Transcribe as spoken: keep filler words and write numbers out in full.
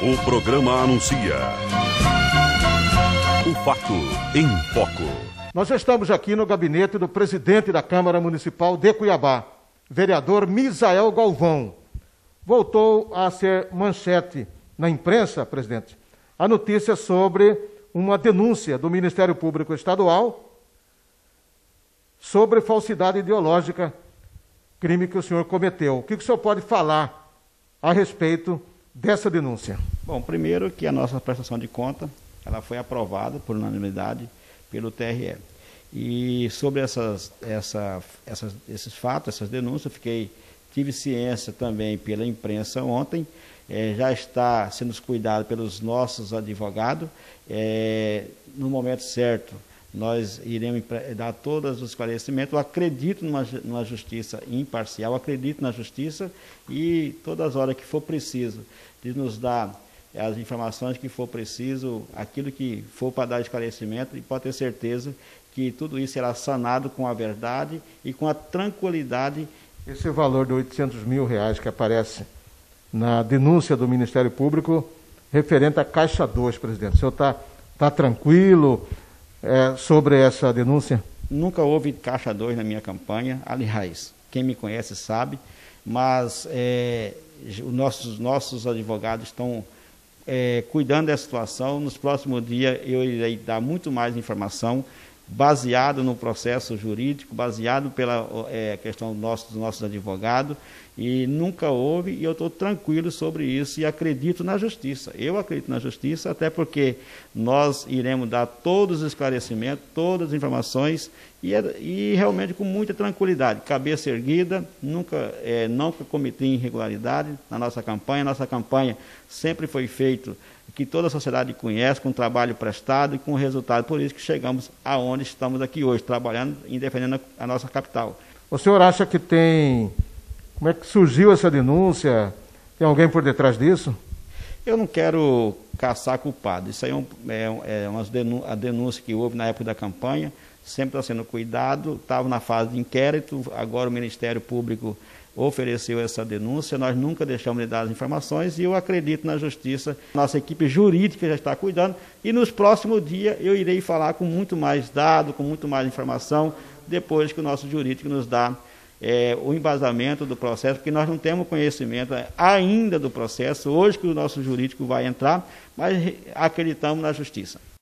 O programa anuncia o fato em foco. Nós estamos aqui no gabinete do presidente da Câmara Municipal de Cuiabá, vereador Misael Galvão. Voltou a ser manchete na imprensa, presidente, a notícia sobre uma denúncia do Ministério Público Estadual sobre falsidade ideológica, crime que o senhor cometeu. O que o senhor pode falar a respeito dessa denúncia? Bom, primeiro que a nossa prestação de conta, ela foi aprovada por unanimidade pelo T R E. E sobre essas, essa, essas, esses fatos, essas denúncias, eu fiquei, tive ciência também pela imprensa ontem, é, já está sendo cuidado pelos nossos advogados. É, no momento certo, nós iremos dar todos os esclarecimentos. Eu acredito numa, numa justiça imparcial, acredito na justiça e todas as horas que for preciso de nos dar as informações que for preciso, aquilo que for para dar esclarecimento, e pode ter certeza que tudo isso será sanado com a verdade e com a tranquilidade. Esse valor de oitocentos mil reais que aparece na denúncia do Ministério Público referente à Caixa dois, presidente. O senhor está tá tranquilo é, sobre essa denúncia? Nunca houve Caixa dois na minha campanha. Aliás, quem me conhece sabe, mas é, os nossos, nossos advogados estão é, cuidando da situação. Nos próximos dias eu irei dar muito mais informação, baseado no processo jurídico, baseado pela é, questão do nosso, dos nossos advogados, e nunca houve, e eu estou tranquilo sobre isso e acredito na justiça. Eu acredito na justiça, até porque nós iremos dar todos os esclarecimentos, todas as informações, e, e realmente com muita tranquilidade, cabeça erguida, nunca, é, nunca cometi irregularidade na nossa campanha. Nossa campanha sempre foi feita, que toda a sociedade conhece, com trabalho prestado e com resultado. Por isso que chegamos aonde estamos aqui hoje, trabalhando e defendendo a nossa capital. O senhor acha que tem... Como é que surgiu essa denúncia? Tem alguém por detrás disso? Eu não quero caçar culpado. Isso aí é, um, é, é uma denúncia, a denúncia que houve na época da campanha, sempre está sendo cuidado, estava na fase de inquérito, agora o Ministério Público ofereceu essa denúncia, nós nunca deixamos de dar as informações e eu acredito na justiça. Nossa equipe jurídica já está cuidando e nos próximos dias eu irei falar com muito mais dados, com muito mais informação, depois que o nosso jurídico nos dá é, o embasamento do processo, porque nós não temos conhecimento ainda do processo, hoje que o nosso jurídico vai entrar, mas acreditamos na justiça.